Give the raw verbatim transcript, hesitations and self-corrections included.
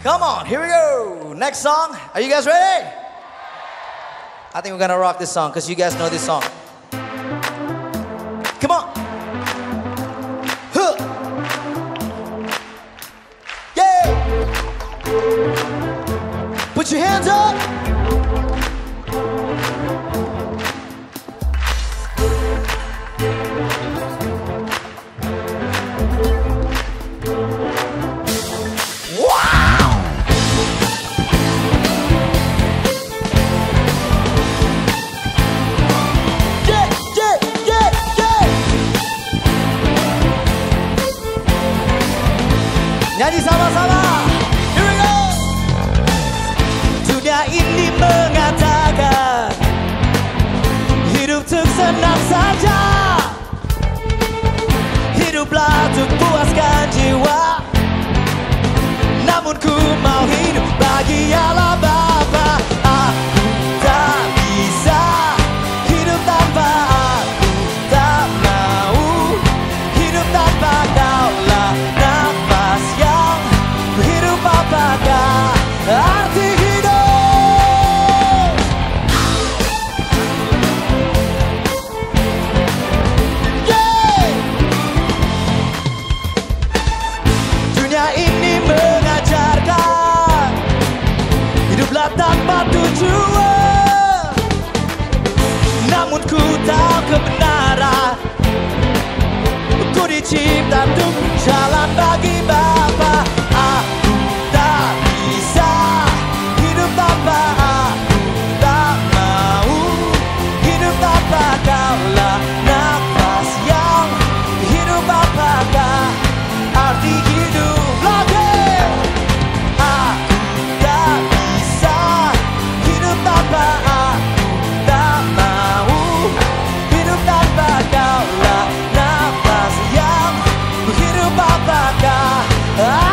Come on, here we go. Next song. Are you guys ready? I think we're gonna rock this song because you guys know this song. Come on. Huh. Yeah. Put your hands up. Nyanyi sama-sama. Here we go. Dunia ini mengatakan hidup untuk senang saja. Hiduplah untuk puaskan jiwa. Namun ku mau hidup bagi Allah Bapa. Aku tak bisa hidup tanpa aku, tak mau hidup tanpa Kaulah nafas yang hidup. Apakah arti hidup? Yeah! Dunia ini mengajarkan hiduplah tanpa tujuan. Namun ku tahu kebenaran, ku dicipta untuk jalan bagi Bapa. Aku tak bisa hidup tanpa aku, tak mau hidup tanpa Kaulah nafas yang hidup. Apakah arti hidup? Lagi. Aku tak bisa hidup tanpa aku, tak mau hidup tanpa Kaulah nafas yang hidup. Apakah